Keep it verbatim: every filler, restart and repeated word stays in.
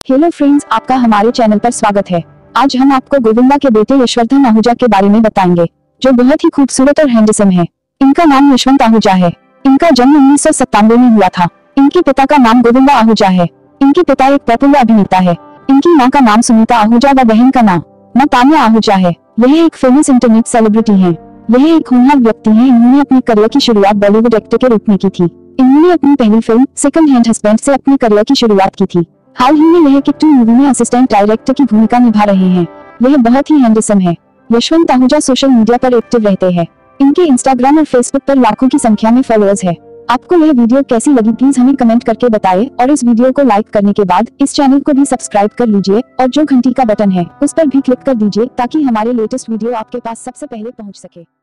Hello friends, आपका हमारे channel पर स्वागत है। आज हम आपको गोविंदा के बेटे यशवर्धन आहूजा के बारे में बताएंगे, जो बहुत ही खूबसूरत और हैंडसम है। इनका नाम यशवंत आहूजा है। इनका जन्म उन्नीस सौ सत्तानवे में हुआ था। इनके पिता का नाम गोविंदा आहूजा है। इनके पिता एक प्रसिद्ध अभिनेता है। इनकी मां का नाम सुनीता आहूजा व बहन का नाम मां तान्या आहूजा है। यह एक फेमस इंटरनेट सेलिब्रिटी है। यह एक होनहार व्यक्ति है। इन्होंने अपनी करियर की शुरुआत बॉलीवुड एक्टर के रूप में की थी। इन्होंने अपनी पहली फिल्म सेकंड हैंड हस्बैंड से अपनी करियर की शुरुआत की थी। हाल ही में यह किक टू मूवी में असिस्टेंट डायरेक्टर की भूमिका निभा रहे हैं। यह बहुत ही हैंडसम है। यशवंत आहूजा सोशल मीडिया पर एक्टिव रहते हैं। इनके इंस्टाग्राम और फेसबुक पर लाखों की संख्या में फॉलोअर्स है। आपको यह वीडियो कैसी लगी प्लीज हमें कमेंट करके बताएं और इस वीडियो को लाइक करने के बाद इस चैनल को भी सब्सक्राइब कर लीजिए और जो घंटी का बटन है उस पर भी क्लिक कर दीजिए ताकि हमारे लेटेस्ट वीडियो आपके पास सबसे पहले पहुंच सके।